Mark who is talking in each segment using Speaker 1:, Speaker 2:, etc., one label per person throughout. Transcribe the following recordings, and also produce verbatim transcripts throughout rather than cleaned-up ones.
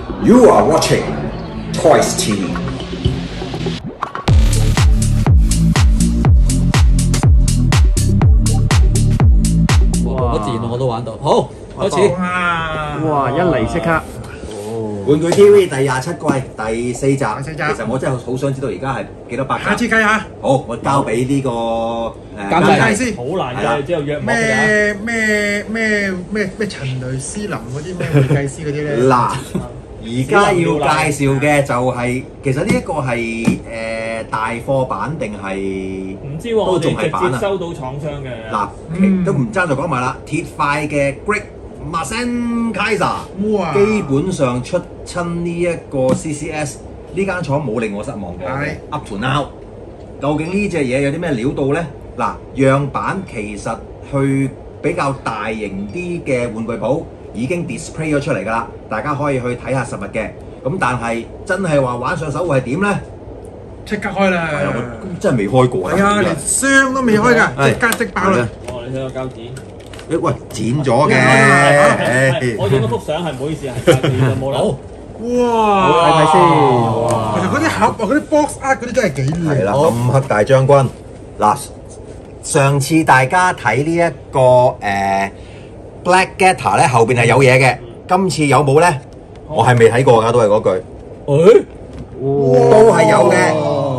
Speaker 1: You are watching Toys T V。
Speaker 2: 我電腦我都玩到，好開始。
Speaker 3: 哇！一嚟即刻。
Speaker 1: 玩具 T V 第廿七季第四集，
Speaker 4: 第四集
Speaker 1: 其實我真係好想知道而家係幾多百集。
Speaker 4: 下次計下。
Speaker 1: 好，我交俾呢個誒
Speaker 2: 監製
Speaker 4: 先。
Speaker 5: 好難嘅，之後約莫
Speaker 4: 咩咩咩咩咩陳雷斯林嗰啲咩會計師嗰啲咧？
Speaker 1: 嗱，而家要介紹嘅就係其實呢一個係誒大貨版定係
Speaker 5: 唔知喎，我哋直接收到廠商嘅。
Speaker 1: 嗱，都唔爭就講埋啦，鐵塊嘅 Great Masen Kaiser，
Speaker 4: 哇！
Speaker 1: 基本上出親呢一個 C C S 呢間廠冇令我失望過嘅。Up to now， 究竟呢隻嘢有啲咩料到呢？嗱，樣板其實去比較大型啲嘅玩具鋪已經 display 咗出嚟㗎啦，大家可以去睇下實物嘅。咁但係真係話玩上手會係點呢？
Speaker 4: 即刻開啦！
Speaker 1: 係啊，我真係未開過啊！
Speaker 4: 係啊，連箱都未開㗎，即刻即爆啦！
Speaker 5: 哦，你睇個膠紙。
Speaker 1: 誒喂，剪咗嘅。
Speaker 5: 我影嗰幅相係唔好意思，係膠紙就冇啦。
Speaker 4: 哇！
Speaker 3: 睇睇先。哇！
Speaker 4: 其實嗰啲盒啊，嗰啲 box art 嗰啲真係幾靚。
Speaker 1: 係啦，暗黑大將軍。嗱，上次大家睇呢一個誒 Black Gator 咧，後邊係有嘢嘅。今次有冇咧？我係未睇過㗎，都係嗰句。
Speaker 5: 誒，
Speaker 1: 都係有嘅。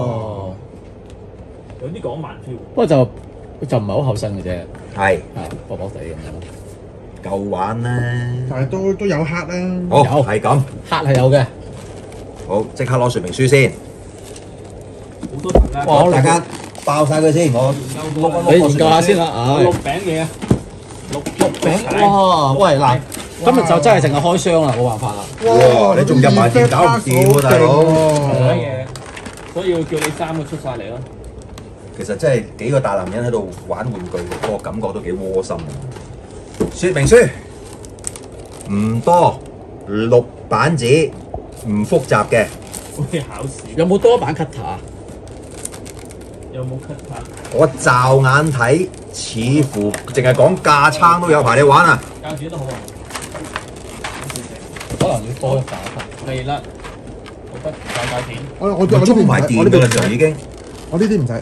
Speaker 5: 有啲港漫 feel。
Speaker 2: 不過就就唔係好後生嘅啫，
Speaker 1: 係
Speaker 2: 啊薄薄地咁樣，
Speaker 1: 夠玩啦。
Speaker 4: 但係都都有黑啦。
Speaker 1: 好，係咁。
Speaker 2: 黑係有嘅。
Speaker 1: 好，即刻攞說明書先。
Speaker 5: 好多大家。
Speaker 1: 哇！大家爆曬佢先，我
Speaker 2: 你研究下先啦，唉。
Speaker 5: 六餅嘢啊！六
Speaker 2: 六餅，哇！喂嗱，今日就真係淨係開箱啦，冇辦法啦。
Speaker 1: 哇！你仲入埋電搞唔掂喎，大佬。
Speaker 5: 係嘢，所以要叫你三個出晒嚟咯。
Speaker 1: 其實真係幾個大男人喺度玩玩具，嗰個感覺都幾窩心。說明書唔多，六板紙，唔複雜嘅。
Speaker 5: 好似考試。
Speaker 2: 有冇多版 cutter 啊？
Speaker 5: 有冇 cutter？
Speaker 1: 我驟眼睇，似乎淨係講架撐都有排你玩啊！
Speaker 5: 膠紙都好啊。
Speaker 2: 可能要多一版。
Speaker 5: 嚟啦，我不搞膠片。
Speaker 4: 我我我
Speaker 1: 裝埋電㗎啦，就已經。
Speaker 4: 我呢啲唔使。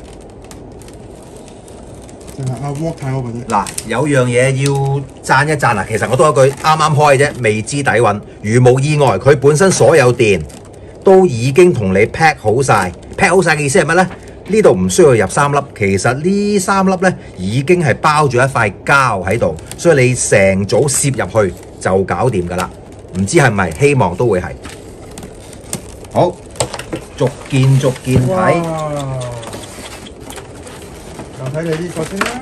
Speaker 4: 淨係阿 Walk 睇我嗰啲。
Speaker 1: 嗱，有樣嘢要讚一讚啊！其實我都有句啱啱開嘅啫，未知底蘊。如無意外，佢本身所有電都已經同你 pack 好晒。pack 好晒嘅意思係乜呢？呢度唔需要入三粒，其實呢三粒呢已經係包住一塊膠喺度，所以你成組攝入去就搞掂㗎啦。唔知係咪？希望都會係。好，逐件逐件睇。
Speaker 4: 就睇你呢個先啦。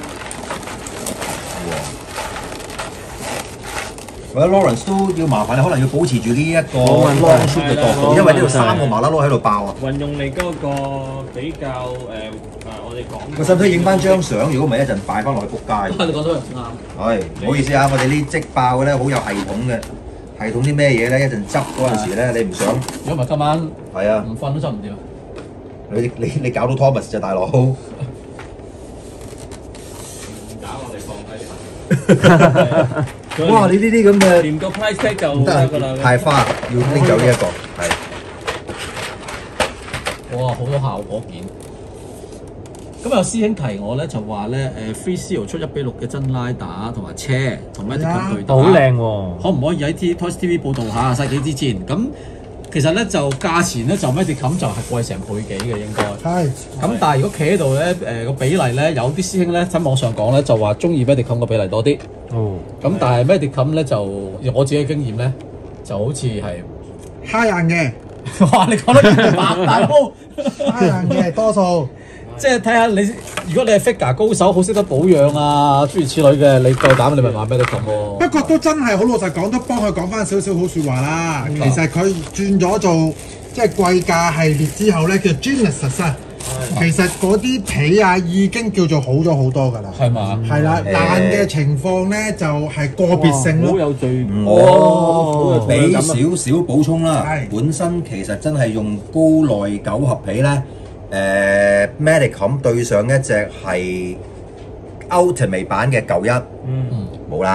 Speaker 1: 我覺得 Lawrence 都要麻煩你，可能要保持住呢一個 long shoot 嘅角度，因為呢度三個麻甩佬喺度爆啊！
Speaker 5: 運用你嗰個比較誒誒，我哋講。
Speaker 1: 我使唔使影翻張相？如果唔係一陣擺翻落去仆街。
Speaker 2: 你講得啱。
Speaker 1: 係，唔好意思啊，我哋呢即爆嘅咧好有系統嘅，系統啲咩嘢咧？一陣執嗰陣時咧，你唔想。
Speaker 2: 如果唔係今晚
Speaker 1: 係啊，
Speaker 2: 唔瞓都執唔掂。
Speaker 1: 你你你搞到 Thomas 就大佬。哇！你呢啲咁嘅
Speaker 5: 連個 price tag 就得㗎啦，
Speaker 1: 太花，要拎走呢一個，係。
Speaker 2: 哇！好多效果件。咁有師兄提我咧，就話咧誒 Free Zero 出一比六嘅真拉打同埋車同埋一啲咁巨打，
Speaker 3: 好靚喎！
Speaker 2: 可唔可以喺 T Toys T V 報導下世紀之戰？咁其實咧就價錢咧就 Medicom 就係貴成倍幾嘅應該。
Speaker 4: 係。
Speaker 2: 咁但係如果企喺度咧，誒個比例咧，有啲師兄咧喺網上講咧就話中意 Medicom 個比例多啲。
Speaker 3: 哦。
Speaker 2: 咁但係 Medicom 咧就我自己嘅經驗咧，就好似係
Speaker 4: 蝦硬嘅。
Speaker 2: 哇！你講得咁白，大佬。
Speaker 4: 蝦硬嘅多數。
Speaker 2: 即係睇下你，如果你係 figure 高手，好識得保養啊，諸如此類嘅，你夠膽你咪買 Medicom 喎。
Speaker 4: 不過都真係好老實講，都幫佢講翻少少好説話啦。其實佢轉咗做即係貴價系列之後咧，叫 Genesis 啊。其實嗰啲皮啊已經叫做好咗好多㗎啦。
Speaker 2: 係嘛？
Speaker 4: 係啦，爛嘅情況咧就係個別性咯。
Speaker 5: 好有罪
Speaker 1: 我俾少少補充啦。本身其實真係用高耐九合皮咧。誒 Medicom 對上一隻係 Ultimate 版嘅九一，嗯，冇啦。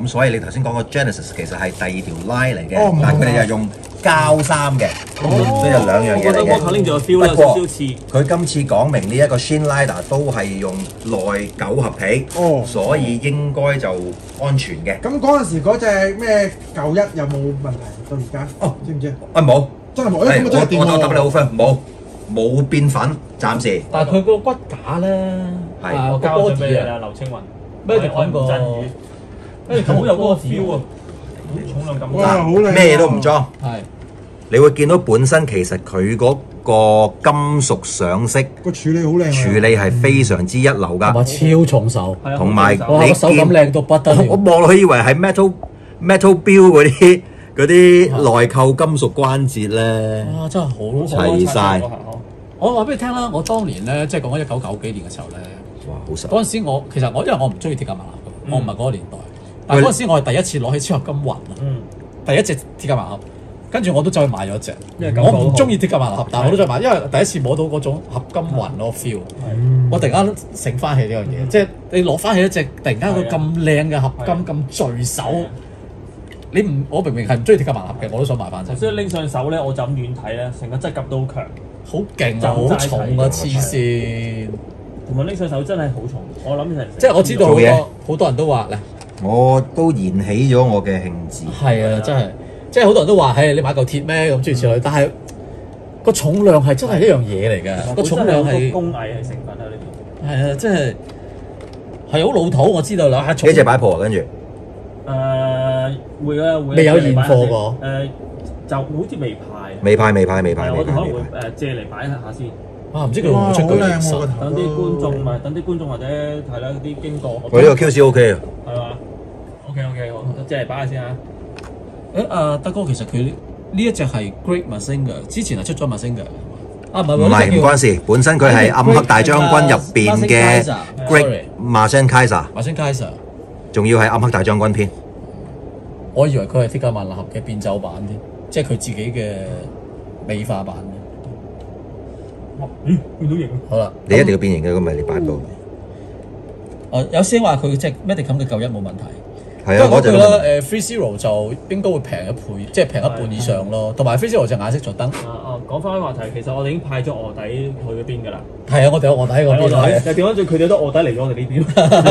Speaker 1: 咁所以你頭先講個 Genesis 其實係第二條 line 嚟嘅，
Speaker 4: 哦唔同
Speaker 1: 但係佢哋就用膠衫嘅，咁呢就兩樣
Speaker 5: 我覺得
Speaker 1: 嘢嚟嘅。
Speaker 5: 摩卡拎住個 feel 咧有
Speaker 1: 不過
Speaker 5: 少少似。
Speaker 1: 佢今次講明呢一個 Shin Lider 都係用內九合皮，
Speaker 4: 哦
Speaker 1: 所以應該就安全嘅。
Speaker 4: 咁嗰陣時嗰隻咩舊一有冇問題到而家？
Speaker 1: 哦
Speaker 4: 知唔知啊？
Speaker 1: 啊冇，
Speaker 4: 真係冇，
Speaker 1: 係
Speaker 4: 誒咁啊真係掂
Speaker 1: 我我我答你好
Speaker 4: 喎！
Speaker 1: friend，冇冇變粉，暫時
Speaker 2: 但係佢個骨架咧，
Speaker 1: 係
Speaker 2: 啊個
Speaker 5: 我交咗俾
Speaker 2: body 啊，
Speaker 5: 你啦，劉青雲。
Speaker 2: 咩地方個
Speaker 5: 我係吳鎮宇，跟住好有嗰個 feel 啊，重量咁
Speaker 4: 哇，
Speaker 5: 大。
Speaker 4: 好靚啊！
Speaker 1: 咩都唔裝，
Speaker 2: 係
Speaker 1: 你會見到本身其實佢嗰個金屬上色
Speaker 4: 個處理好靚啊！
Speaker 1: 處理係非常之一流
Speaker 2: 同
Speaker 1: 㗎，
Speaker 2: 埋超重手，
Speaker 5: 係啊
Speaker 1: 同埋
Speaker 5: 好
Speaker 2: 哇！
Speaker 1: 你
Speaker 2: 個手感靚到不得
Speaker 1: 我
Speaker 2: 了，
Speaker 1: 望落去以為係 metal metal 標嗰啲嗰啲內扣金屬關節咧，
Speaker 2: 哇！真係好
Speaker 1: 齊晒
Speaker 2: 我話俾你聽啦，我當年咧，即係講緊一九九幾年嘅時候咧，
Speaker 1: 哇好實。
Speaker 2: 嗰陣時我其實我因為我唔中意鐵甲萬能俠，
Speaker 5: 嗯
Speaker 2: 我唔係嗰個年代。但係嗰陣時我係第一次攞起超合金魂啊，
Speaker 5: 嗯，
Speaker 2: 第一隻鐵甲萬能俠，跟住我都走去買咗一隻。
Speaker 5: 因為感覺
Speaker 2: 我唔
Speaker 5: 好好
Speaker 2: 中意鐵甲萬能俠，但係我都再買，因為第一次摸到嗰種合金魂嗰個 feel。我突然間醒翻起呢樣嘢，即係你攞翻起一隻突然間個咁靚嘅合金咁聚手，你唔我明明係唔中意鐵甲萬能俠嘅，我都想買翻隻。
Speaker 5: 所以拎上手咧，我就咁遠睇咧，成個質感都好強，
Speaker 2: 好勁啊，好重啊，黐線！
Speaker 5: 同埋拎上手真係好重。我諗成
Speaker 2: 即係我知道好
Speaker 1: 做嘢
Speaker 2: 多好多人都話咧，
Speaker 1: 我都燃起咗我嘅興致。
Speaker 2: 係啊，真係，即係好多人都話，係你買嚿鐵咩咁諸如此類，但係個重量係真係一樣嘢嚟嘅，個重量係
Speaker 5: 工藝係成分喺裏邊。
Speaker 2: 係啊，即係係好老土，我知道啦。係
Speaker 1: 呢隻擺鋪啊，跟住
Speaker 5: 誒會啊會啊。
Speaker 2: 未有現貨喎
Speaker 5: 誒就好似未派。
Speaker 1: 未派未派未派
Speaker 5: 係，
Speaker 1: 未
Speaker 5: 我哋可能會
Speaker 1: 派未派。
Speaker 5: 誒借嚟擺一下先，
Speaker 2: 啊，唔知佢會唔
Speaker 4: 哇，好
Speaker 2: 會出具
Speaker 4: 靚喎個頭
Speaker 5: 等啲觀
Speaker 4: 都
Speaker 5: 眾咪等啲觀眾或者係啦啲經過。
Speaker 1: 喂，呢個 Q C O K 啊，
Speaker 5: 係嘛？OK OK，好，借嚟擺下先啊。
Speaker 2: 誒啊，德哥其實佢呢一隻係 Great Mazinger，之前係出咗 Mazinger 啊，唔係
Speaker 1: 唔係唔關事，本身佢係暗黑大將軍入邊嘅 Great Martian Kaiser，
Speaker 2: Martian Kaiser，
Speaker 1: 仲要係暗黑大將軍篇。
Speaker 2: 我以為佢係鐵甲萬能俠嘅變奏版添，即係佢自己嘅美化版嘅。
Speaker 5: 咦，見到型啊！
Speaker 2: 好啦，
Speaker 1: 你一定要變形嘅，咁咪你擺到。
Speaker 2: 誒有師兄話佢隻 Medicam 嘅舊一冇問題。
Speaker 1: 係啊，我就
Speaker 2: 不過嗰句啦，誒 Free Zero 就應該會平一倍，即係平一半以上咯。同埋 Free Zero 隻顏色着燈，
Speaker 5: 啊啊，講翻啲話題，其實我哋已經派咗卧底去嗰邊㗎啦。
Speaker 2: 係啊，我哋有卧底喺嗰邊
Speaker 5: 係
Speaker 2: 啦。
Speaker 5: 但係調翻轉，佢哋都卧底嚟咗我哋呢邊。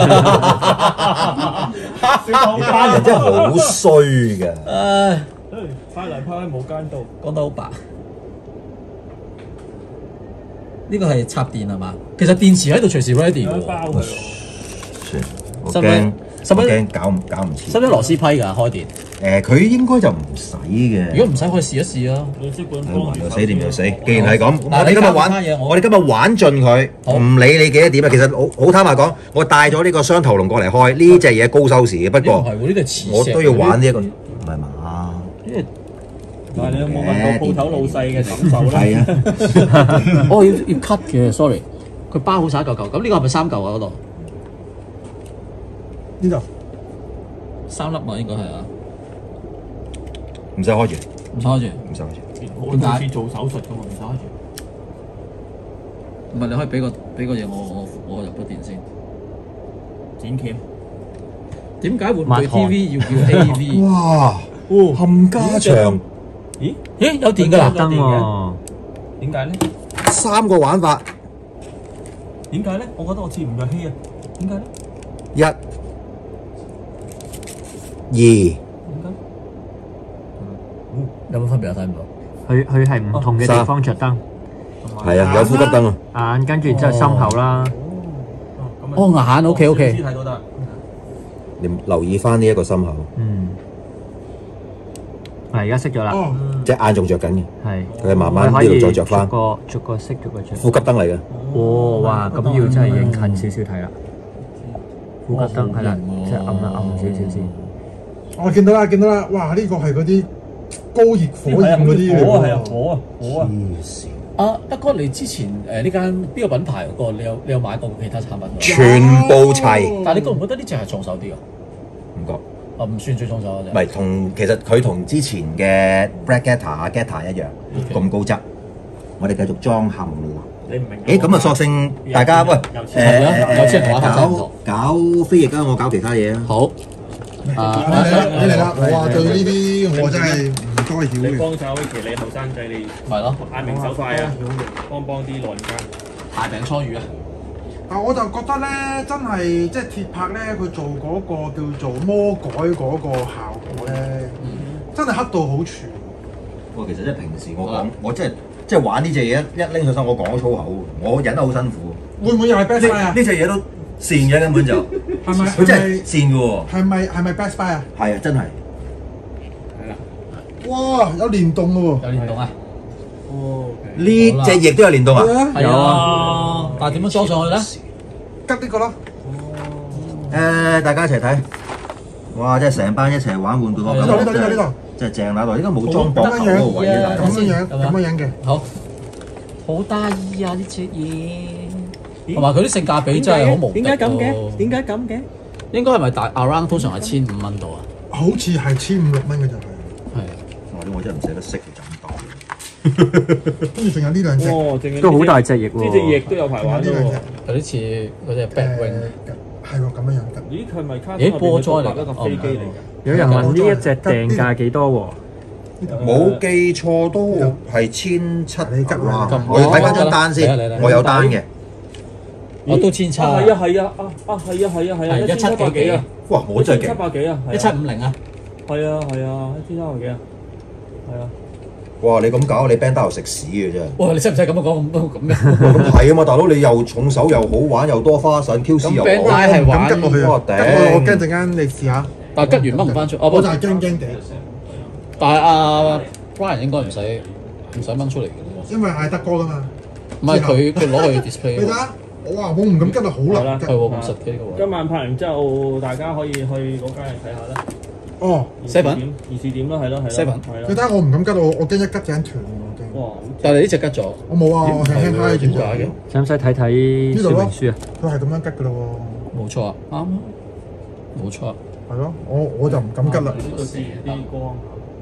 Speaker 1: 呢班人真係好衰㗎。
Speaker 2: 唉，
Speaker 5: 派嚟派去冇間道。
Speaker 2: 講得好白。呢個係插電係嘛？其實電池喺度隨時 ready 嘅喎。
Speaker 5: 包佢喎。
Speaker 1: 算，我
Speaker 2: 使唔使
Speaker 1: 驚，
Speaker 2: 使唔使
Speaker 1: 我驚搞唔搞唔切。
Speaker 2: 使唔使螺絲批㗎開電？
Speaker 1: 誒，佢應該就唔使嘅。
Speaker 2: 如果唔使可以試一試啊。
Speaker 5: 你即管
Speaker 1: 係
Speaker 5: 幫住
Speaker 1: 還就死掂就死。既然係咁，
Speaker 2: 嗱
Speaker 1: 我哋今日
Speaker 2: 你搞
Speaker 1: 玩
Speaker 2: 其他嘢，我
Speaker 1: 我哋今日玩盡佢，
Speaker 2: 好
Speaker 1: 唔理你幾多點啊。其實好好坦白講，我帶咗呢個雙頭龍過嚟開，呢隻嘢高收視嘅。不過
Speaker 2: 呢個唔係喎，呢個係磁石。
Speaker 1: 我都要玩呢一個，唔係嘛？
Speaker 5: 但係你有冇問過鋪頭老細嘅感受咧？
Speaker 1: 係啊，
Speaker 2: 哦，要要 cut 嘅，sorry，佢包好晒一嚿嚿。咁呢個係咪三嚿啊？嗰度
Speaker 4: 呢度
Speaker 2: 三粒啊，應該係啊，
Speaker 1: 唔使開住，
Speaker 2: 唔使開住。
Speaker 1: 唔使開住。
Speaker 5: 我好似做手術㗎嘛，唔使開住。
Speaker 2: 唔係，你可以俾個俾個嘢我，我我入咗電先。
Speaker 5: 剪鉗。
Speaker 2: 點解玩具 T V 要叫 A V？
Speaker 1: 哇！冚家祥
Speaker 5: 咦？
Speaker 2: 咦，有電㗎啦！
Speaker 5: 燈
Speaker 3: 喎，
Speaker 5: 點解咧？
Speaker 1: 三個玩法，
Speaker 5: 點解咧？我覺得我似吳若希啊！點解咧？
Speaker 1: 一、二。
Speaker 5: 點解？
Speaker 2: 有冇分別啊？睇唔到。
Speaker 3: 佢佢係唔同嘅地方着燈，
Speaker 1: 係啊，有呼吸燈啊！
Speaker 3: 眼跟住之後心口啦，
Speaker 2: 哦眼，OK OK。
Speaker 5: 睇到得。
Speaker 1: 你留意翻呢一個心口，
Speaker 3: 嗯，係而家熄咗啦，
Speaker 4: 哦，
Speaker 1: 隻眼仲着緊嘅，
Speaker 3: 係
Speaker 1: 佢慢慢
Speaker 3: 可以
Speaker 1: 呢度再着翻
Speaker 3: 逐個逐個熄，逐個着。
Speaker 1: 呼吸燈嚟嘅。
Speaker 3: 哦，哇！咁要真係影近少少睇啦，呼吸燈係啦，即係暗一暗少少先。
Speaker 4: 我見到啦，見到啦，哇！呢個係嗰啲高熱火焰嗰啲嚟
Speaker 5: 火啊，係啊，
Speaker 4: 喎。
Speaker 5: 火啊，火啊！
Speaker 1: 黐線，
Speaker 2: 啊，德哥，你之前誒呢間邊個品牌嗰個，你有你有買過其他產品㗎？
Speaker 1: 全部齊，
Speaker 2: 但係你覺唔覺得呢隻係重手啲啊？
Speaker 1: 唔覺。
Speaker 2: 啊，唔算最重手嗰隻。
Speaker 1: 唔係同其實佢同之前嘅 Black Gator 啊 Gator 一樣
Speaker 2: OK
Speaker 1: 咁高質。我哋繼續裝冚
Speaker 5: 你唔明？
Speaker 1: 誒咁啊，索性大家喂誒
Speaker 2: 係啊有錢人玩法真係唔
Speaker 1: 搞
Speaker 2: 同
Speaker 1: 搞飛翼啊，我搞其他嘢啊。
Speaker 2: 好， 啊，
Speaker 4: 你嚟你嚟啦！我話對呢啲我真係唔多曉嘅。
Speaker 5: 你幫手 Vicky，你後生仔你
Speaker 2: 係咯，
Speaker 5: 嗌名手快啊，幫幫啲老人家。
Speaker 2: 大餅倉魚啊！
Speaker 4: 但我就覺得咧，真係即係鐵拍咧，佢做嗰個叫做魔改嗰個效果咧，真係黑到好處。
Speaker 1: 哇！其實即係平時我講，我即係即係玩呢隻嘢，一拎上身我講粗口，我忍得好辛苦。
Speaker 4: 會唔會又係 Best Buy 啊？
Speaker 1: 呢隻嘢都跣嘅根本就，
Speaker 4: 係咪？
Speaker 1: 佢真係跣嘅喎。
Speaker 4: 係咪係咪 Best Buy 啊？
Speaker 1: 係啊，真係。
Speaker 5: 係啦。
Speaker 4: 哇！有連動嘅喎。
Speaker 2: 有連動啊！
Speaker 5: 哦。
Speaker 1: 呢隻翼都有連動啊！
Speaker 2: 係啊，但係點樣裝上去咧？
Speaker 4: 吉呢個咯。
Speaker 1: 誒，大家一齊睇。哇！即係成班一齊玩玩到個
Speaker 4: 呢度呢度呢度呢度。
Speaker 1: 真係正嗱度，應該冇裝膊頭嗰個位啊！
Speaker 4: 咁樣樣咁樣樣嘅。
Speaker 2: 好，好得意啊！呢隻嘢，同埋佢啲性價比真係好無敵
Speaker 5: 點解咁嘅？
Speaker 2: 咯
Speaker 5: 點解咁嘅？
Speaker 2: 應該係咪大 around 通常係千五蚊度啊？
Speaker 4: 好似係千五六蚊嘅就係。
Speaker 2: 係。
Speaker 1: 哇！啲我真係唔捨得識就咁當。
Speaker 4: 跟住仲有呢兩隻。
Speaker 5: 哦，淨係
Speaker 3: 都好大隻翼喎。
Speaker 5: 呢隻翼都有排玩喎。
Speaker 2: 有啲似嗰隻 Bat Wing。
Speaker 4: 係喎，咁樣樣㗎。
Speaker 5: 咦？佢係咪卡
Speaker 2: 咦波災嚟㗎
Speaker 5: 一個飛機嚟㗎？
Speaker 3: 有人問呢一隻訂價幾多喎？
Speaker 1: 冇記錯都係千七。
Speaker 4: 你急啦
Speaker 1: 哇！我要睇翻張單先
Speaker 2: 嚟嚟嚟，
Speaker 1: 我有單嘅。
Speaker 2: 我都千七。
Speaker 5: 啊係啊係啊啊啊係啊係啊係啊！
Speaker 2: 係一七幾幾啊？
Speaker 1: 哇！我真係
Speaker 5: 七
Speaker 1: 勁。
Speaker 5: 百幾啊！
Speaker 2: 一七五零啊？
Speaker 5: 係啊係啊，一千三百幾啊？係啊。
Speaker 1: 哇！你咁搞，你 band 又食屎嘅真係。
Speaker 2: 哇！你使唔使咁樣講咁多咁嘅？
Speaker 1: 咁係啊嘛，大佬你又重手又好玩又多花神 Q C 又好。
Speaker 2: 咁 Bandai 係玩
Speaker 4: 咁吉落去啊！
Speaker 1: 哇
Speaker 4: 吉落去我
Speaker 1: 頂
Speaker 4: 驚陣間你試下。
Speaker 2: 但係吉完掹唔翻出，
Speaker 4: 我就係驚驚地，
Speaker 2: 但係阿 Brian 應該唔使唔使掹出嚟嘅喎。
Speaker 4: 因為係德哥噶嘛。
Speaker 2: 唔係佢佢攞去 display 喎。
Speaker 4: 你睇下，我話我唔敢吉到好難吉。
Speaker 2: 係喎，咁實嘅呢個位。
Speaker 5: 今晚拍完之後，大家可以去嗰間嚟睇下啦。
Speaker 4: 哦，
Speaker 5: 二試點，二試點咯，係咯係咯。
Speaker 2: Seven
Speaker 5: 係咯。
Speaker 4: 你睇下我唔敢吉到，我驚一吉就斷喎，我驚。
Speaker 5: 哇！
Speaker 2: 但係你呢隻吉咗。
Speaker 4: 我冇啊，我輕輕揩住
Speaker 2: 點解嘅？
Speaker 3: 使唔使睇睇說明書啊？
Speaker 4: 佢係咁樣吉噶咯
Speaker 2: 冇錯啊，啱啊，冇錯啊。
Speaker 4: 喎，係咯，我我就唔敢吉啦。
Speaker 5: 呢度啲光。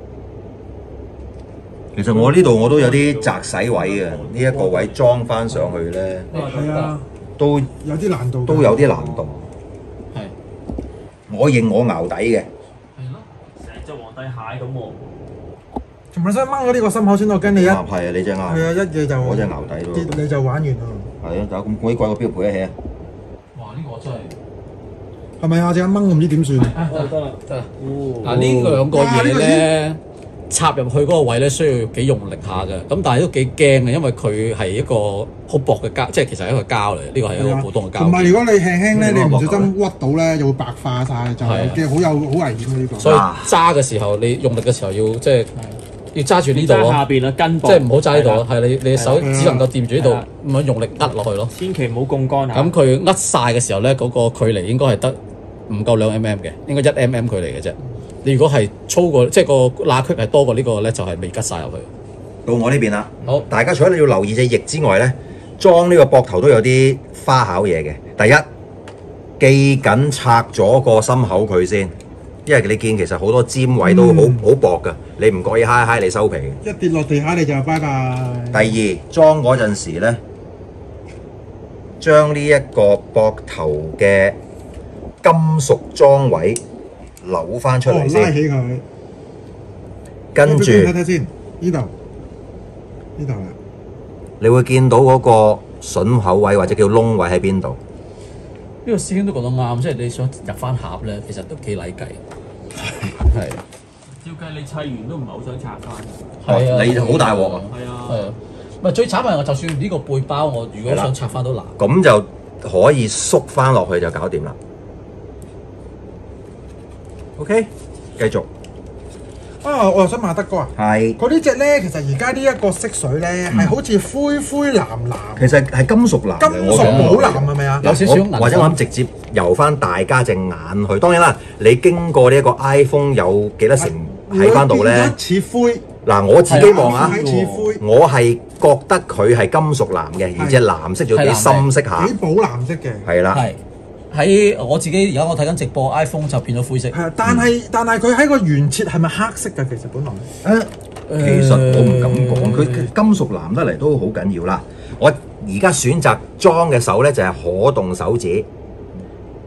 Speaker 1: 其實我呢度我都有啲擲洗位嘅，呢一個位裝翻上去咧，
Speaker 4: 係啊，
Speaker 1: 都
Speaker 4: 有啲難度。
Speaker 1: 都有啲難度。
Speaker 2: 係。
Speaker 1: 我認我淆底嘅。
Speaker 2: 係咯。
Speaker 5: 成隻皇帝蟹咁喎。
Speaker 4: 仲咪想掹咗呢個心口先，我驚你一係
Speaker 1: 啱係啊，你真係啱。
Speaker 4: 啊一嘢就
Speaker 1: 我真係淆底咯。
Speaker 4: 跌你就玩完啦。
Speaker 1: 係啊，但係咁鬼貴個標賠得起啊！
Speaker 2: 哇！呢個真係。
Speaker 4: 係咪啊？隻掹唔知點算？
Speaker 5: 哦，得啦。
Speaker 2: 得啦。
Speaker 5: 哦。
Speaker 2: 嗱呢兩個嘢咧，插入去嗰個位咧，需要幾用力下嘅。咁但係都幾驚嘅，因為佢係一個好薄嘅膠，即係其實係一個膠嚟。呢個係一個普通嘅膠。
Speaker 4: 同埋如果你輕輕咧，你唔小心屈到咧，就會白化晒，就嘅好有好危險嘅呢個。
Speaker 2: 所以揸嘅時候，你用力嘅時候要即係要揸住呢度咯。
Speaker 5: 下邊啊，根部。
Speaker 2: 即係唔好揸呢度咯，係你你手只能夠掂住呢度，咁樣用力握落去咯。
Speaker 5: 千祈唔好槓桿啊！
Speaker 2: 咁佢握晒嘅時候咧，嗰個距離應該係得唔夠兩 mm 嘅，應該一 mm 距離嘅啫。你如果係粗過，即係個罅隙係多過呢個咧，就係未吉晒入去。
Speaker 1: 到我呢邊啦。
Speaker 2: 好，
Speaker 1: 大家除咗你要留意隻翼之外咧，裝呢個膊頭都有啲花巧嘢嘅。第一，記緊拆咗個心口佢先，因為你見其實好多尖位都好好薄㗎，你唔覺意揩揩你收皮嘅。
Speaker 4: 一跌落地下你就拜拜。
Speaker 1: 第二，裝嗰陣時咧，將呢一個膊頭嘅金屬裝位扭翻出嚟
Speaker 4: 哦，拉
Speaker 1: 先，
Speaker 4: 起佢，
Speaker 1: 跟住
Speaker 4: 睇睇先，呢度呢度啦。
Speaker 1: 你會見到嗰個筍口位或者叫窿位喺邊度。
Speaker 2: 呢個師兄都講得啱，即係你想入翻盒咧，其實都幾禮計。係。
Speaker 5: 照計你砌完都唔係好想拆翻。
Speaker 2: 係啊，
Speaker 1: 你就好大鑊啊！
Speaker 5: 係啊。
Speaker 2: 係啊，唔係最慘係我就算呢個背包，我如果想拆翻都難。
Speaker 1: 咁就可以縮翻落去就搞掂啦。OK，繼續。
Speaker 4: 啊，我又想問下德哥啊，
Speaker 1: 係。
Speaker 4: 佢呢只咧，其實而家呢一個色水咧，係好似灰灰藍藍，
Speaker 1: 其實係金屬藍嘅，
Speaker 4: 金
Speaker 1: 我覺得
Speaker 4: 屬寶藍係咪啊？
Speaker 2: 有少少銀
Speaker 1: 我或者我諗直接游翻大家隻眼去。當然啦，你經過呢一個 iPhone 有幾多成喺翻度咧？
Speaker 4: 會變得似灰。
Speaker 1: 嗱，我自己望啊，
Speaker 4: 係似灰，
Speaker 1: 我係覺得佢係金屬藍嘅，而且藍色仲幾深色下
Speaker 4: 幾，寶藍色嘅。
Speaker 1: 係啦。
Speaker 2: 係喺我自己而家我睇緊直播 iPhone 就變咗灰色。
Speaker 4: 係啊，但係但係佢喺個原設係咪黑色㗎？其實本來。
Speaker 1: 誒，其實我唔敢講，佢金屬藍得嚟都好緊要啦。我而家選擇裝嘅手咧就係可動手指，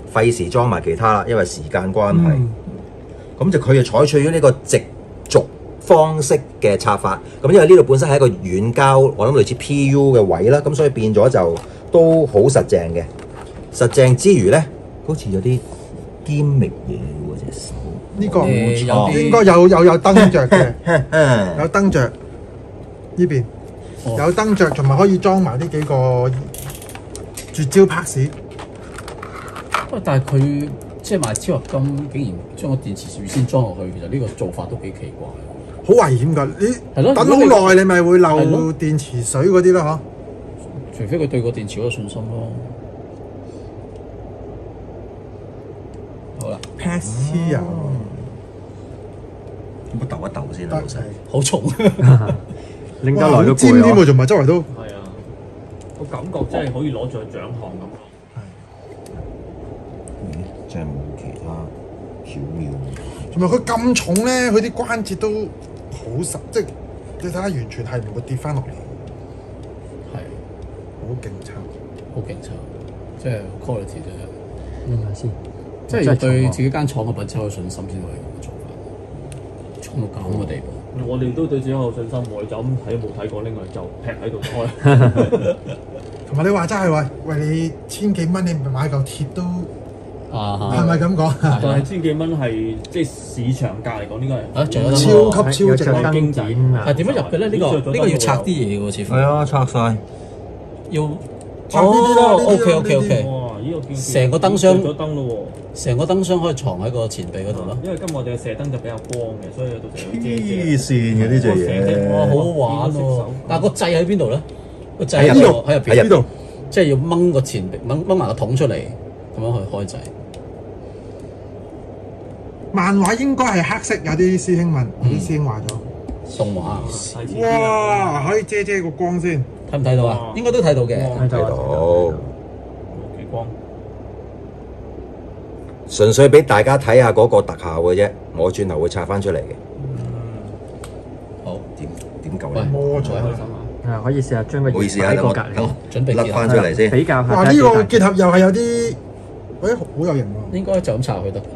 Speaker 1: 費事裝埋其他啦，因為時間關係。
Speaker 4: 嗯
Speaker 1: 咁就佢就採取咗呢個直軸方式嘅插法。咁因為呢度本身係一個軟膠，我諗類似 P U 嘅位啦，咁所以變咗就都好實淨嘅。實淨之餘咧，好似有啲堅力嘢喎隻手。
Speaker 4: 呢個
Speaker 2: 誒有啲
Speaker 4: 應該有有有燈着嘅，
Speaker 1: 有
Speaker 4: 有燈着呢邊
Speaker 2: 哦
Speaker 4: 有燈着，同埋可以裝埋呢幾個絕招拍士。
Speaker 2: 喂，但係佢即係賣超合金，竟然將個電池預先裝落去，其實呢個做法都幾奇怪。
Speaker 4: 好危險㗎！你
Speaker 2: 係咯
Speaker 4: 等
Speaker 2: 如果你
Speaker 4: 好耐，你咪會漏
Speaker 2: 係咯
Speaker 4: 電池水嗰啲咯，
Speaker 2: 除非佢對個電池好有信心咯。好啦，
Speaker 4: 嗬 ？Pass 啊！
Speaker 1: 咁我鬥一鬥先啦，老細。
Speaker 2: 好重，
Speaker 3: 拎得
Speaker 4: 哇，
Speaker 3: 來都
Speaker 4: 好尖添喎，
Speaker 3: 攰啊！
Speaker 4: 仲唔係周圍都。
Speaker 5: 係啊，個感覺真係可以攞獎獎項咁咯。
Speaker 1: 咦，真係冇其他巧妙。
Speaker 4: 同埋佢咁重咧，佢啲關節都好實，即係你睇下，完全係唔會跌翻落嚟，
Speaker 2: 係
Speaker 4: 好勁抽。
Speaker 2: 好勁抽，即係 quality 真係。
Speaker 3: 拎下先，
Speaker 2: 即係要對
Speaker 3: 重喎
Speaker 2: 自己間廠嘅品質有信心先可以咁做法，重到咁嘅地步。
Speaker 5: 我哋都對自己有信心喎，就咁睇都冇睇過，拎嚟就劈喺度開。
Speaker 4: 同埋你話真係話，喂你千幾蚊，你唔買嚿鐵都
Speaker 2: 啊
Speaker 4: 係咪咁講？
Speaker 5: 但係千幾蚊係即係市場價嚟講，應該係
Speaker 2: 啊仲有得
Speaker 4: 超
Speaker 2: 喎
Speaker 4: 級超值
Speaker 3: 有着
Speaker 4: 咯！
Speaker 3: 燈點啊
Speaker 2: 係！點樣入嘅咧？呢個呢個要拆啲嘢喎，似乎
Speaker 1: 係啊，拆晒。
Speaker 2: 要
Speaker 4: 拆呢啲啦呢啲啦
Speaker 2: OK OK
Speaker 4: 呢
Speaker 2: OK，
Speaker 5: 哇！呢個叫
Speaker 2: 成個燈箱
Speaker 5: 着咗燈咯
Speaker 2: 成個燈箱可以藏喺個前臂嗰度咯。
Speaker 5: 喎，因為今日我哋嘅射燈就比較光嘅，所以到時要遮遮。
Speaker 1: 黐線嘅呢隻嘢。
Speaker 2: 哇，好好玩喎！但係個掣喺邊度咧？個掣
Speaker 1: 喺
Speaker 2: 喺
Speaker 1: 入邊
Speaker 2: 個喺入邊，
Speaker 1: 喺入邊
Speaker 2: 即係要掹個前臂，掹掹埋個桶出嚟，咁樣去開掣。
Speaker 4: 漫畫應該係黑色，有啲師兄問，有啲師兄話咗。
Speaker 2: 動畫
Speaker 5: 細緻啲啊
Speaker 4: 哇！可以遮遮個光先。
Speaker 2: 睇唔睇到啊？
Speaker 5: 哇
Speaker 2: 應該都睇到嘅。
Speaker 5: 哇
Speaker 3: 睇到
Speaker 1: 睇到
Speaker 5: 冇幾光。
Speaker 1: 純粹俾大家睇下嗰個特效嘅啫，我轉頭會拆翻出嚟嘅。
Speaker 2: 好，
Speaker 1: 點點夠
Speaker 2: 喂
Speaker 1: 咧？
Speaker 4: 摸咗
Speaker 5: 開心啊！
Speaker 3: 啊，可以試下將個
Speaker 1: 唔好意思啊，
Speaker 3: 喺個隔
Speaker 1: 等我等我
Speaker 3: 離，
Speaker 2: 準備
Speaker 1: 甩翻出嚟先。
Speaker 3: 比較下。
Speaker 4: 哇！呢
Speaker 3: 睇下幾大
Speaker 4: 個結合又係有啲，喂，好有型喎。
Speaker 2: 應該就咁拆佢得㗎啦。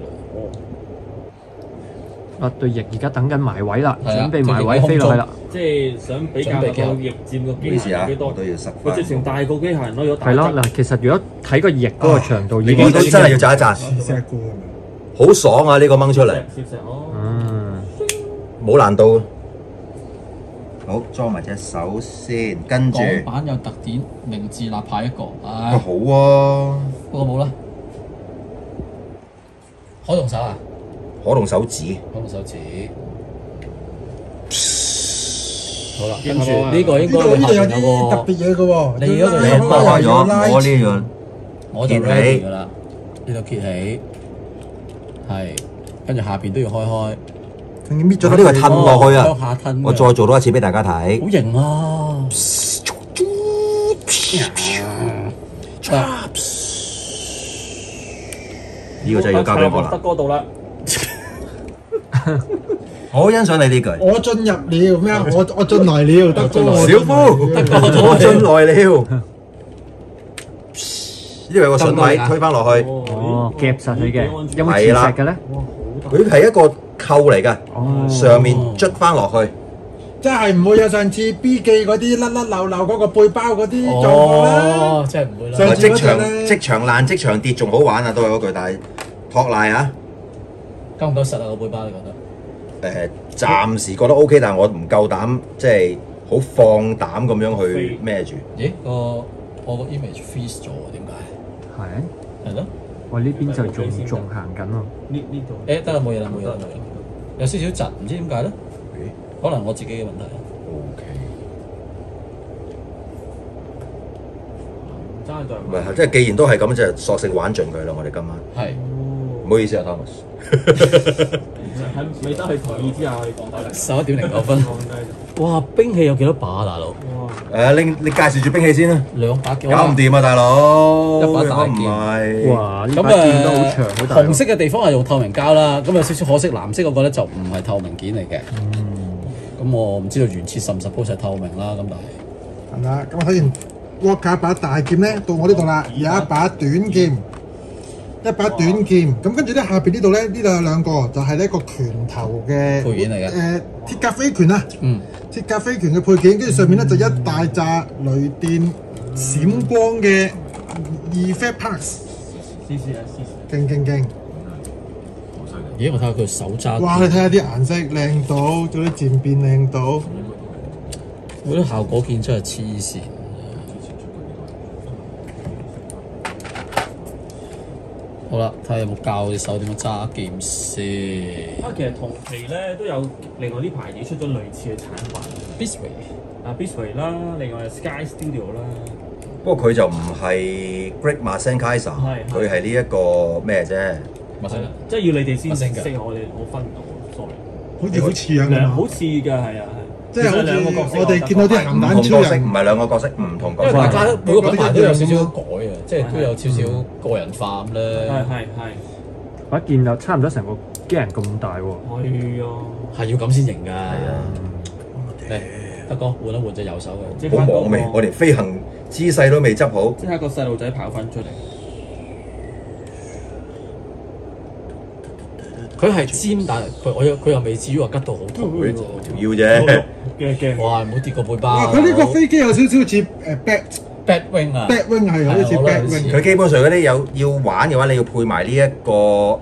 Speaker 3: 啊，對翼而家等緊埋位啦，
Speaker 2: 係啊
Speaker 3: 準備埋位飛落去啦。
Speaker 5: 即係想比較下個翼佔個機
Speaker 1: 唔好意思啊
Speaker 5: 械有幾，多
Speaker 1: 我？都要塞翻。
Speaker 5: 佢直情大個機械人咯，有大
Speaker 3: 係咯，
Speaker 5: 針
Speaker 3: 嗱，其實如果睇個翼嗰個長度，
Speaker 1: 你
Speaker 3: 已經
Speaker 1: 見到真係要扎一扎，
Speaker 4: 似石膏
Speaker 1: 好爽啊！呢個掹出嚟，
Speaker 5: 攝石哦。
Speaker 3: 嗯，
Speaker 1: 冇難度。好，裝埋隻手先，跟住
Speaker 2: 港版有特典，名字立牌一個，
Speaker 1: 啊
Speaker 2: 唉，
Speaker 1: 好啊，
Speaker 2: 不過冇啦。可動手啊？
Speaker 1: 可動手指。
Speaker 2: 可動手指。好啦，跟住呢個
Speaker 4: 呢
Speaker 2: 應該
Speaker 4: 度呢度有
Speaker 2: 下邊有
Speaker 4: 啲特
Speaker 2: 個，
Speaker 4: 別嘢嘅喎。
Speaker 2: 你嗰度有
Speaker 4: 要拉
Speaker 2: 個
Speaker 1: 開咗，
Speaker 4: 又要拉
Speaker 1: 我呢個
Speaker 2: 我就
Speaker 1: 揭起
Speaker 2: ready 㗎啦。呢度揭起，係，跟住下邊都要開開。
Speaker 4: 仲要搣咗
Speaker 1: 呢個褪落去啊
Speaker 2: 向下褪嘅
Speaker 1: 我再做多一次俾大家睇。
Speaker 2: 好型啊！
Speaker 1: 呢個真係要交俾我啦
Speaker 5: 德。哥度啦，
Speaker 1: 我好欣賞你呢句。
Speaker 4: 我進入了咩啊？我我進來了，德哥。
Speaker 1: 小夫，我進來了。呢度有個順位推翻落去，
Speaker 3: 哦，夾實佢嘅，有冇磁
Speaker 1: 係啦
Speaker 3: 石嘅咧？
Speaker 1: 佢係一個扣嚟㗎，
Speaker 3: 哦，
Speaker 1: 上面捽翻落去。
Speaker 4: 即係唔會有上次 B 記嗰啲甩甩漏漏嗰個背包嗰啲狀況啦。
Speaker 2: 哦，真係唔會
Speaker 4: 上
Speaker 2: 啦。
Speaker 1: 即場
Speaker 4: 次嗰隻呢
Speaker 1: 即場爛即場跌仲好玩啊，都係嗰句，但係托賴啊！
Speaker 2: 夠唔夠實啊個背包？你覺得？
Speaker 1: 誒，暫時覺得 OK，但係我唔夠膽即係好放膽咁樣去孭住。
Speaker 2: 咦，個我個 image freeze 咗喎，點解？
Speaker 3: 係，
Speaker 2: 係咯。
Speaker 3: 我呢邊就仲仲行緊喎。
Speaker 5: 呢呢度
Speaker 2: 誒，得啦，冇嘢啦，冇嘢啦，冇嘢啦。有少少窒，唔知點解咧？可能我自己嘅問題。
Speaker 1: OK，
Speaker 5: 爭在
Speaker 1: 唔係，即係既然都係咁，就索性玩盡佢啦。我哋今晚
Speaker 2: 係。
Speaker 1: 唔好意思啊，Thomas。
Speaker 5: 喺未得佢同意之下，你講低啦。
Speaker 2: 十一點零九分。
Speaker 5: 講低
Speaker 2: 哇！兵器有幾多把啊，大佬？
Speaker 5: 哇！
Speaker 1: 誒，你你介紹住兵器先啦，
Speaker 2: 兩把幾
Speaker 1: 搞唔掂啊，大佬。
Speaker 2: 一把大劍
Speaker 1: 唔係。
Speaker 3: 哇！呢
Speaker 2: 咁
Speaker 3: 把劍都好長，好
Speaker 2: 誒，
Speaker 3: 大。
Speaker 2: 紅色嘅地方係用透明膠啦，咁有少少可惜。藍色嗰個咧就唔係透明件嚟嘅。咁我唔知道原設 suppose 係透明啦，咁但係
Speaker 4: 係啦，咁我睇完 Walker 把大劍咧，到我呢度啦，有一把短劍， 一把短劍。咁跟住咧下邊呢度咧，呢度有兩個，就係呢一個拳頭嘅
Speaker 2: 配件嚟嘅
Speaker 4: 誒鐵甲飛拳啊，
Speaker 2: 嗯，
Speaker 4: 鐵甲飛拳嘅配件，跟住上面咧就一大紮雷電閃光嘅 effect parts，
Speaker 5: 試試啊，試試。
Speaker 4: 勁勁勁！
Speaker 2: 咦，我睇下佢手揸，
Speaker 4: 哇！你睇下啲顏色靚到，做啲漸變靚到。
Speaker 2: 嗰啲效果劍真係黐線。好啦，睇下有冇教隻手點樣揸劍先。
Speaker 5: 啊，其實同期咧都有另外啲牌子出咗類似嘅產品
Speaker 2: Bisway
Speaker 5: 啊 Bisway 啦，另外 Sky Studio 啦，
Speaker 1: 不過佢就唔係 Great Masen Kaiser，
Speaker 5: 係
Speaker 1: 佢係呢一個咩啫？
Speaker 2: 陌生人，
Speaker 5: 即係要你哋先
Speaker 2: 陌生㗎
Speaker 5: 識，我哋我分唔到，sorry。
Speaker 4: 好似好似樣咁
Speaker 5: 兩
Speaker 4: 啊！
Speaker 5: 好似㗎，係啊，係。
Speaker 4: 即係好似
Speaker 5: 兩個角色
Speaker 4: 我哋見到啲鹹
Speaker 1: 唔
Speaker 4: 蛋超
Speaker 1: 同角色，唔
Speaker 4: 人，
Speaker 1: 係兩個角色，唔同角色。
Speaker 2: 因為大家每個品牌都有少少改啊，即係
Speaker 5: 係
Speaker 2: 都有少少個人化咁
Speaker 5: 係
Speaker 2: 咧，
Speaker 5: 係係
Speaker 3: 把劍又差唔多成個機人咁大喎。
Speaker 5: 係啊！
Speaker 2: 係要咁先型㗎。
Speaker 1: 係啊，
Speaker 2: 嚟，德哥換一換隻右手嘅，
Speaker 5: 即刻
Speaker 1: 好忙未？
Speaker 5: 嗰個
Speaker 1: 我連飛行姿勢都未執好。
Speaker 5: 即刻個細路仔跑翻出嚟。
Speaker 2: 佢係尖，但係佢我又佢又未至於話吉到好痛
Speaker 1: 佢
Speaker 2: 喎。
Speaker 1: 條腰啫。
Speaker 5: 驚驚！
Speaker 2: 哇！唔好跌個背包。
Speaker 4: 哇！佢呢個飛機有少少似誒 back
Speaker 2: Bat wing 啊
Speaker 4: back wing 係有啲似
Speaker 2: 係我覺得
Speaker 4: back
Speaker 2: 有啲似
Speaker 4: wing。
Speaker 1: 佢基本上嗰啲有要玩嘅話，你要配埋呢一個誒誒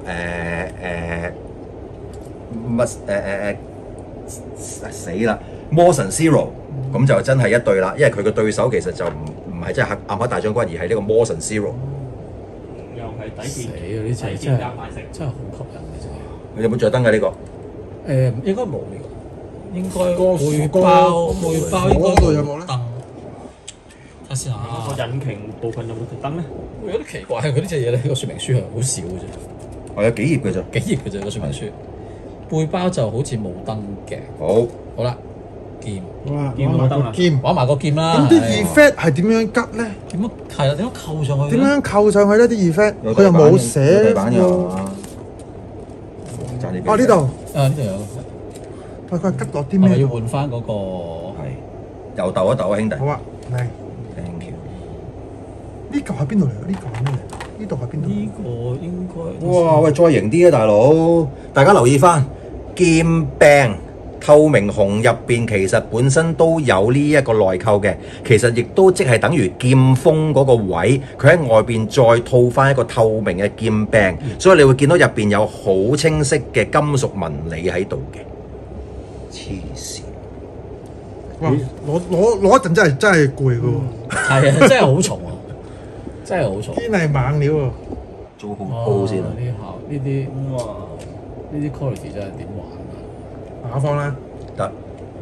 Speaker 1: 乜誒誒誒死啦！魔神 Zero 咁就真係一對啦，因為佢嘅對手其實就唔唔係真係暗黑大將軍，而係呢個魔神 Zero。
Speaker 5: 又係底
Speaker 2: 死
Speaker 5: 線，
Speaker 2: 啊！呢隻
Speaker 5: 底
Speaker 2: 真係
Speaker 5: 線加快食。
Speaker 2: 真係好吸引呢隻。
Speaker 1: 你有冇着燈嘅呢個？
Speaker 2: 誒應該冇呢個，應該
Speaker 4: 個
Speaker 2: 背
Speaker 4: 個
Speaker 2: 包
Speaker 4: 個
Speaker 2: 背包應該
Speaker 4: 嗰度有冇咧
Speaker 2: 燈？睇下先啊！
Speaker 5: 個引擎部分有冇條燈咧？
Speaker 2: 有啲奇怪，佢呢隻嘢咧個説明書係好少嘅啫，
Speaker 1: 我有幾頁嘅啫。
Speaker 2: 幾頁嘅啫個説明書。背包就好似冇燈嘅。
Speaker 1: 好，
Speaker 2: 好啦，劍
Speaker 4: 哇！
Speaker 5: 劍
Speaker 4: 玩埋
Speaker 5: 冇燈啊
Speaker 4: 個劍。
Speaker 2: 玩埋個劍啦。
Speaker 4: 咁啲
Speaker 2: 係
Speaker 4: effect 係點樣吉咧？
Speaker 2: 點樣係啦？點樣扣上去咧？
Speaker 4: 點樣扣上去咧？啲 effect
Speaker 1: 有
Speaker 4: 佢又冇
Speaker 1: 有
Speaker 4: 寫
Speaker 1: 對版嘅
Speaker 4: 喎。
Speaker 1: 嘛？揸呢邊
Speaker 4: 哦，呢度，
Speaker 2: 啊呢度有，
Speaker 4: 喂，佢係吉落啲
Speaker 2: 係咪要
Speaker 4: 咩？
Speaker 2: 換翻嗰個？
Speaker 1: 係又鬥一鬥啊，兄弟。
Speaker 4: 好啊，嚟，
Speaker 1: Thank you。
Speaker 4: 呢嚿喺邊度嚟㗎？呢嚿喺咩嚟？呢度喺邊度？
Speaker 2: 呢個應該
Speaker 1: 哇！喂，再型啲啊，大佬！大家留意翻劍柄透明紅入邊，其實本身都有呢一個內扣嘅，其實亦都即係等於劍鋒嗰個位，佢喺外邊再套翻一個透明嘅劍柄，所以你會見到入邊有好清晰嘅金屬紋理喺度嘅。黐線！
Speaker 4: 哇！攞攞攞一陣真係真係攰㗎喎，
Speaker 2: 係啊，真係好重啊，真係好重。
Speaker 4: 堅係猛料喎。
Speaker 1: 做好鋪先啊！
Speaker 2: 呢效呢啲
Speaker 5: 哇！
Speaker 2: 呢啲 quality 真係點玩啊？
Speaker 4: 下方啦，
Speaker 1: 得，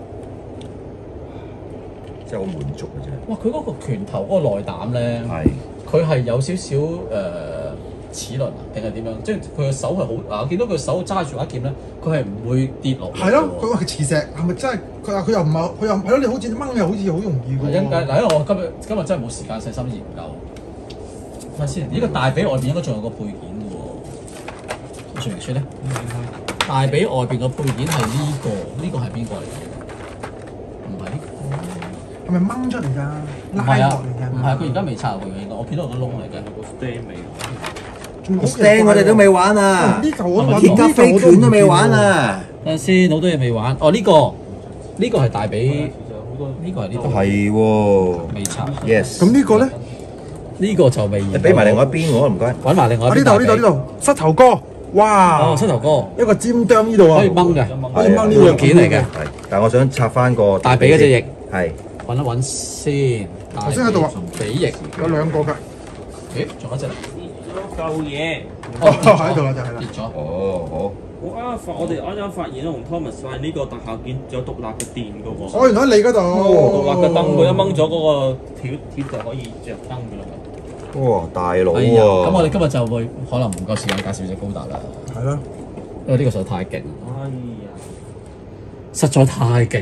Speaker 1: 真係好滿足嘅啫。
Speaker 2: 哇！佢嗰個拳頭嗰個內膽咧，
Speaker 1: 係
Speaker 2: 佢係有少少誒齒輪啊，定係點樣？即係佢嘅手係好嗱，我見到佢手揸住把劍咧，佢係唔會跌落嚟嘅喎。
Speaker 4: 係咯，佢話佢磁石係咪真係？佢話佢又唔係，佢又係咯，你好似掹又好似好容易㗎
Speaker 2: 係因解
Speaker 4: 喎。
Speaker 2: 嗱，因為我今日今日真係冇時間細心研究。睇下先，呢個大髀外邊應該仲有個配件嘅喎。個說明書咧，大髀外邊個配件係呢個，呢個係邊個嚟嘅？唔係呢個。
Speaker 4: 係咪掹出嚟㗎？拉
Speaker 2: 唔係啊
Speaker 4: 落嚟，㗎？
Speaker 2: 唔係佢而家未插入去嘅，應該我見到有個窿嚟嘅。
Speaker 5: 個 stand 味。
Speaker 4: 仲好奇
Speaker 1: stand
Speaker 4: 怪
Speaker 1: 我哋都未玩
Speaker 4: 喎
Speaker 1: 啊！
Speaker 4: 呢嚿我都
Speaker 2: 係咪
Speaker 1: 鐵甲飛拳都未玩
Speaker 4: 啊！
Speaker 1: 啊！
Speaker 2: 等陣先，好多嘢未玩。哦，呢個呢個係大髀，
Speaker 5: 其實好多
Speaker 2: 呢個係呢度
Speaker 1: 係喎
Speaker 2: 未插。
Speaker 1: ，yes。
Speaker 4: 咁呢個咧？
Speaker 2: 呢個就未。
Speaker 1: 你俾埋另外一邊我，唔該。
Speaker 2: 揾埋另外一
Speaker 4: 啊！
Speaker 2: 邊
Speaker 4: 呢度呢度呢
Speaker 2: 大髀。
Speaker 4: 度，膝頭哥，哇！
Speaker 2: 哦，膝頭哥
Speaker 4: 一個尖釘呢度啊，
Speaker 2: 可以掹嘅，
Speaker 4: 可以掹呢
Speaker 2: 配件嚟嘅。
Speaker 1: 係，但係我想插翻個
Speaker 2: 大髀嗰隻翼，
Speaker 1: 係
Speaker 2: 揾一揾先。
Speaker 4: 頭先喺度啊
Speaker 2: 髀翼。
Speaker 4: 有兩個㗎。
Speaker 2: 咦？仲有一隻嚟？
Speaker 5: 跌咗嚿嘢。
Speaker 4: 哦，喺度啦，就係啦
Speaker 2: 跌。咗。
Speaker 1: 哦好。
Speaker 5: 我啱發，我哋啱啱發現咧，同 Thomas 發現呢個特效件有獨立嘅電嘅喎。
Speaker 4: 哦，原來喺你嗰度。
Speaker 5: 獨立嘅燈，佢一掹咗嗰個條貼就可以着燈嘅啦。
Speaker 1: 哇，大佬
Speaker 2: 哎呀，咁我
Speaker 1: 喎！
Speaker 2: 哋今日就會可能唔夠時間介紹隻高達啦，
Speaker 4: 係咯。
Speaker 2: 因為呢個實在太勁，
Speaker 5: 哎呀！
Speaker 2: 實在太勁。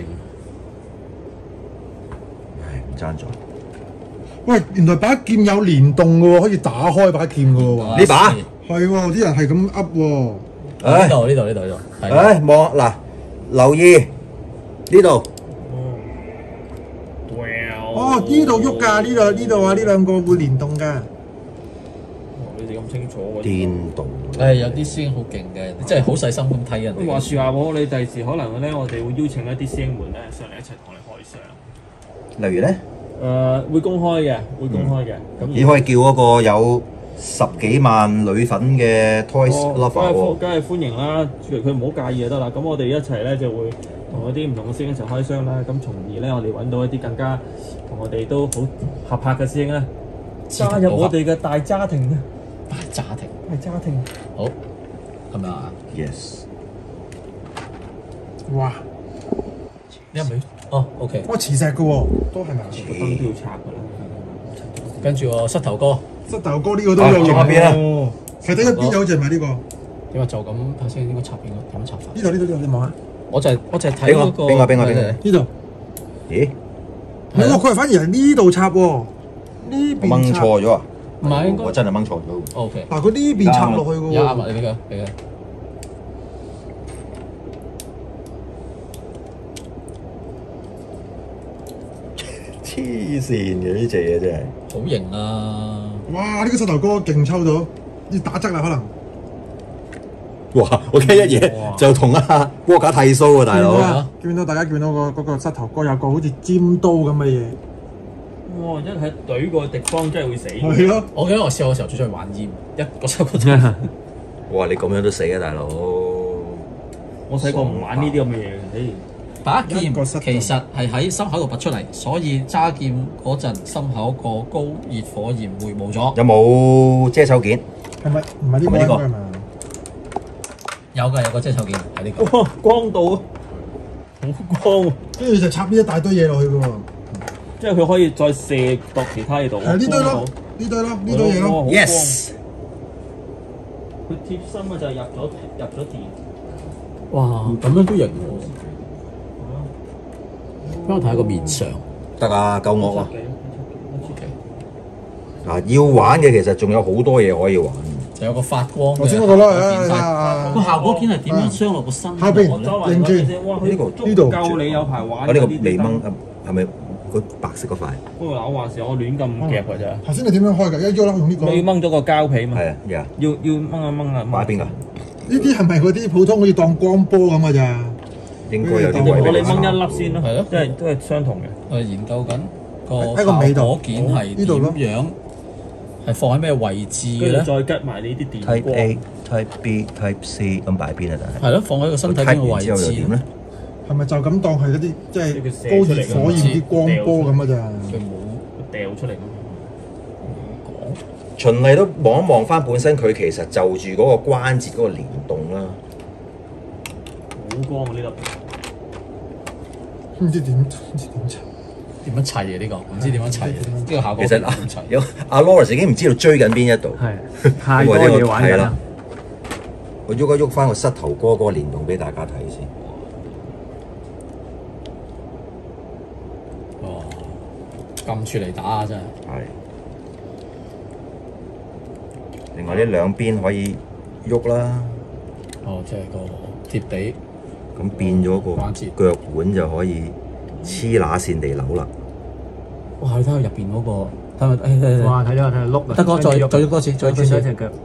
Speaker 1: 唉唔爭在
Speaker 4: 喂，原來把劍有連動嘅喎，可以打開把劍嘅喎。
Speaker 1: 呢把
Speaker 4: 係喎，啲人係咁噏喎。
Speaker 2: 呢度呢度呢度呢度，係
Speaker 1: 唉望嗱，留意呢度
Speaker 4: 哦，呢度喐㗎，呢度呢度啊，呢兩個會連動㗎。
Speaker 5: 呢你哋咁清楚嗰啲。
Speaker 1: 顛倒。
Speaker 2: 誒有啲師兄好勁嘅，你真係好細心咁睇人哋。
Speaker 5: 話時話喎，你第時可能咧，我哋會邀請一啲師兄們咧上嚟一齊同你開箱。
Speaker 1: 例如咧，
Speaker 5: 誒、會公開嘅，會公開嘅。咁、
Speaker 1: 你可以叫嗰個有十幾萬女粉嘅 Toys
Speaker 5: 哦
Speaker 1: Lover 喎。
Speaker 5: 梗係歡迎啦，佢佢唔好介意就得啦。咁我哋一齊咧就會同嗰啲唔同嘅師兄一齊開箱啦。咁從而咧，我哋揾到一啲更加同我哋都好合拍嘅師兄咧，加入我哋嘅大家庭嘅
Speaker 2: 大家庭。
Speaker 5: 大家庭。
Speaker 2: 好，係咪啊？
Speaker 1: Yes。
Speaker 4: 哇！
Speaker 2: 你係咪？哦，OK。
Speaker 4: 哇，磁石嘅喎，都係咪？
Speaker 5: 個燈都要拆㗎啦。
Speaker 2: 跟住我膝頭哥，
Speaker 4: 膝頭哥呢個都有用
Speaker 1: 啊仲有邊啊
Speaker 4: 喎，係睇個邊有好似係咪呢個？
Speaker 2: 點解就咁睇先？應該插邊個？點插法？
Speaker 4: 呢度呢度呢度，你望下
Speaker 2: 我就係我就係睇
Speaker 1: 俾我
Speaker 2: 嗰個。
Speaker 1: 俾我俾我俾我
Speaker 4: 呢度。
Speaker 1: 咦？
Speaker 4: 唔係喎，佢係反而係呢度插喎，呢
Speaker 1: 我
Speaker 4: 邊
Speaker 1: 掹
Speaker 4: 插。
Speaker 1: 錯咗啊！
Speaker 2: 唔係應該
Speaker 1: 我真係掹錯咗。
Speaker 2: OK。
Speaker 4: 嗱，佢呢邊插落去嘅喎。
Speaker 2: 有啱啊！你俾佢，俾佢。
Speaker 1: 黐線嘅呢隻嘢真係。
Speaker 2: 好型啊！
Speaker 4: 哇！呢個膝頭哥勁抽到，要打側啦可能。
Speaker 1: 哇！我驚一嘢就同阿波架剃須啊，大佬。
Speaker 4: 見到啊！見到大家見到個嗰個膝頭哥有個好似尖刀咁嘅嘢。
Speaker 5: 哇！一係懟個敵方真係會死。
Speaker 4: 係咯。
Speaker 2: 我記得我試過嘅時候最中意玩煙，一個手個真
Speaker 1: 哇！你咁樣都死啊，大佬！
Speaker 5: 我細個唔玩呢啲咁嘅嘢嘅，嘿。
Speaker 2: 把劍
Speaker 4: 一個膝頭
Speaker 2: 其實係喺心口度拔出嚟，所以揸劍嗰陣心口個高熱火焰會冇咗。
Speaker 1: 有冇遮手件？
Speaker 4: 係咪唔係呢個
Speaker 1: 係咪呢個
Speaker 4: 應該係咪？
Speaker 2: 有㗎，有個遮手劍喺呢個。
Speaker 5: 哇！光到啊，好光喎！
Speaker 4: 跟住就插呢一大堆嘢落去嘅喎。
Speaker 5: 即係佢可以再射到其他嘢度。
Speaker 4: 係呢堆咯，呢堆咯，呢堆嘢咯。
Speaker 5: 咯
Speaker 1: Yes。
Speaker 5: 佢貼心啊，就係入咗入咗電。
Speaker 2: 哇，咁樣都型喎！幫我睇下個面相。
Speaker 1: 得啊，夠惡啊！
Speaker 2: OK，
Speaker 1: 嗱，要玩嘅其實仲有好多嘢可以玩。
Speaker 2: 就有個發光嘅。
Speaker 4: 頭先嗰個咯，
Speaker 2: 個
Speaker 4: 誒
Speaker 2: 效果件係點樣傷落個身
Speaker 4: 後邊
Speaker 2: 度咧？
Speaker 5: 周圍
Speaker 4: 認住
Speaker 5: 嗰啲哇，佢
Speaker 1: 呢個
Speaker 5: 足夠你有排玩。
Speaker 1: 我呢個未掹，係咪嗰白色嗰塊？
Speaker 5: 不過我話時我亂咁夾㗎咋。
Speaker 4: 頭先你點樣開㗎？一喐啦，用呢個。
Speaker 5: 你要掹咗個膠皮嘛？
Speaker 1: 係啊，呀，
Speaker 5: 要要掹下掹下。
Speaker 1: 擺喺邊㗎？
Speaker 4: 呢啲係咪嗰啲普通好似當光波咁㗎咋？
Speaker 1: 應該有啲
Speaker 5: 我
Speaker 1: 位俾你
Speaker 5: 哋掹一粒先咯，
Speaker 2: 係咯
Speaker 5: 即係都係相同嘅。
Speaker 2: 我哋研究緊
Speaker 4: 喺個尾度
Speaker 2: 個效果件係
Speaker 4: 呢度咯
Speaker 2: 點樣，係放喺咩位置嘅
Speaker 5: 跟住
Speaker 2: 咧？
Speaker 5: 再吉埋呢啲電
Speaker 1: Type
Speaker 5: 光。
Speaker 1: A、Type B、Type C 咁擺邊啊？但係
Speaker 2: 係咯，放喺個身體邊嘅
Speaker 1: 完
Speaker 2: 位置
Speaker 1: 之後又點咧？
Speaker 4: 係咪就咁當係嗰啲即係
Speaker 5: 佢射
Speaker 4: 高
Speaker 5: 出嚟
Speaker 4: 熱火焰啲光波咁㗎咋？
Speaker 2: 佢冇
Speaker 5: 掉出嚟咁。
Speaker 1: 循例都望一望翻本身佢其實就住嗰個關節嗰個連動啦。
Speaker 5: 好光啊！呢粒。
Speaker 4: 唔知點唔知點插。
Speaker 2: 點樣砌嘅呢個？唔知點樣砌嘅呢個效果
Speaker 1: 其實啊
Speaker 2: 點砌？
Speaker 1: 有阿 Lawrence 已經唔知道追緊邊一度。
Speaker 3: 係太多嘢玩緊啦。
Speaker 1: 我喐一喐翻個膝頭哥嗰個連動俾大家睇先。
Speaker 2: 哦，撳住嚟打啊！真係。
Speaker 1: 係。另外呢兩邊可以喐啦，
Speaker 2: 哦，即係個貼地。
Speaker 1: 咁變咗個
Speaker 2: 關節
Speaker 1: 腳腕就可以黐乸線地扭啦。
Speaker 2: 哇！你睇下入邊嗰個，睇下誒睇睇
Speaker 3: 哇！睇咗睇下碌啊！
Speaker 2: 得個再再喐多次，再喐多次。
Speaker 3: 轉咗隻腳。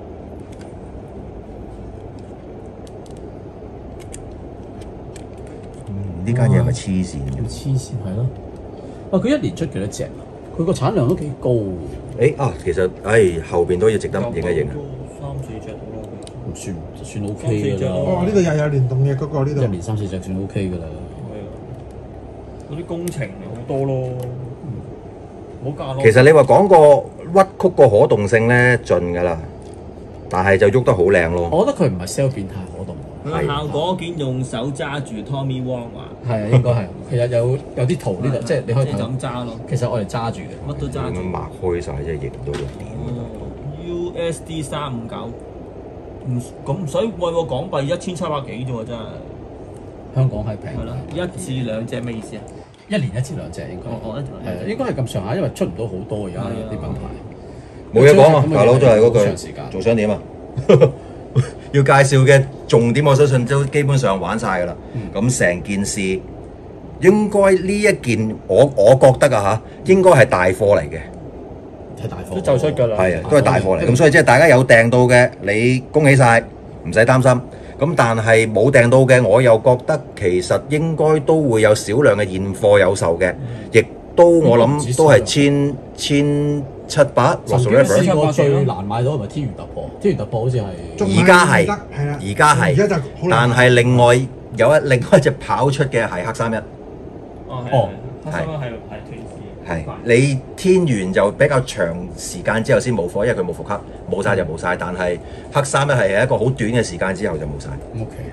Speaker 1: 呢間嘢係咪黐線
Speaker 2: 要
Speaker 1: 嘅？
Speaker 2: 黐線係咯。哇！佢一年出幾多隻啊？佢個產量都幾高喎。
Speaker 1: 誒啊，其實誒後邊都要值得影一影啊！
Speaker 5: 三四隻到啦。
Speaker 2: 唔算算 O K 㗎啦。
Speaker 4: 哦，呢度又有連動嘅嗰個呢
Speaker 2: 一
Speaker 4: 度。
Speaker 2: 年三四隻算 O K 㗎啦。
Speaker 5: 係啊，嗰啲工程好多咯。唔好價咯。
Speaker 1: 其實你話講個屈曲個可動性咧盡㗎啦，但係就喐得好靚咯。
Speaker 2: 我覺得佢唔係 sell 變態可動。
Speaker 5: 佢效果件用手揸住 Tommy Wong 話，
Speaker 2: 係啊，應該係。其實有有啲圖呢度，即係你可以
Speaker 5: 即係就
Speaker 2: 睇。
Speaker 5: 咁揸咯，
Speaker 2: 其實我哋揸住嘅。
Speaker 5: 乜都揸住
Speaker 1: 咁樣。擘開晒，真係影唔到個點。
Speaker 5: 哦 U S D 三五九，唔咁唔使貴喎，港幣一千七百幾啫喎，真係。
Speaker 2: 香港係平。
Speaker 5: 係啦，一至兩隻咩意思啊？
Speaker 2: 一年一至兩隻應該。
Speaker 5: 哦哦一至兩隻
Speaker 2: 係啊，應該係咁上下，因為出唔到好多而家啲品牌。
Speaker 1: 冇嘢講啊，
Speaker 2: 咁
Speaker 1: 大佬都係嗰
Speaker 2: 好長時間
Speaker 1: 句，做想點啊？要介紹嘅重點，我相信都基本上玩晒㗎啦。咁成、件事應該呢一件，我我覺得啊嚇，應該係大貨嚟嘅。
Speaker 2: 係大貨，
Speaker 5: 都就出㗎啦。
Speaker 1: 係啊，都係大貨嚟。咁所以即係大家有訂到嘅，你恭喜晒，唔使擔心。咁但係冇訂到嘅，我又覺得其實應該都會有少量嘅現貨有售嘅，亦都我諗都係千千七百
Speaker 2: 曾經試過最難買到係咪天元突破？天元突破好似係
Speaker 1: 而家係，
Speaker 4: 係啦，
Speaker 1: 而家
Speaker 4: 而家就
Speaker 1: 係，
Speaker 4: 好難
Speaker 1: 但係另外有一另外一隻跑出嘅係黑三一，
Speaker 5: 哦，
Speaker 2: 哦
Speaker 5: 係，黑三一係係斷市，
Speaker 1: 係你天元就比較長時間之後先冇貨，因為佢冇復刻，冇晒就冇晒。但係黑三一係一個好短嘅時間之後就冇晒。
Speaker 2: O K。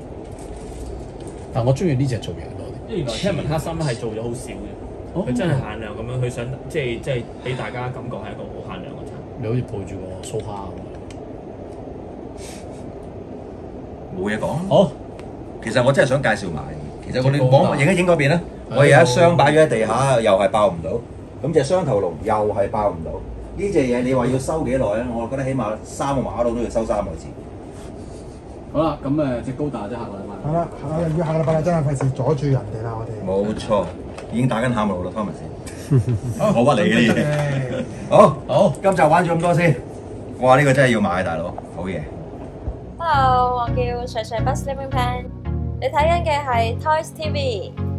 Speaker 2: 但我中意呢隻造型多啲。
Speaker 5: 即係原來聽聞黑三一係做咗好少嘅，
Speaker 2: 哦
Speaker 5: 佢真係限量咁樣，佢想即係即係俾大家感覺係一個好限量嘅產品。
Speaker 2: 你好似抱住個蘇蝦咁。
Speaker 1: 冇嘢講。
Speaker 2: 好，
Speaker 1: 其實我真係想介紹埋，其實我哋
Speaker 2: 最高
Speaker 1: 往影一影嗰邊咧，
Speaker 2: 係
Speaker 1: 我有一箱擺咗喺地下，又係爆唔到。咁隻雙頭龍又係爆唔到。呢隻嘢你話要收幾耐咧？我覺得起碼三個馬佬都要收三個字。
Speaker 2: 好啦，咁誒隻高達即係下個禮拜。
Speaker 4: 係啦，係要下個禮拜啦，真係費事阻住人哋啦，我哋。
Speaker 1: 冇錯，已經打緊喊路啦，Thomas 先。我屈你嘅呢啲嘢。
Speaker 4: 嘢。
Speaker 1: 好，
Speaker 2: 好，
Speaker 1: 今集玩咗咁多先。哇！呢個真係要買，大佬，好嘢。
Speaker 6: Hello，我叫水水不 Sleeping Pen，你睇緊嘅係 Toys T V。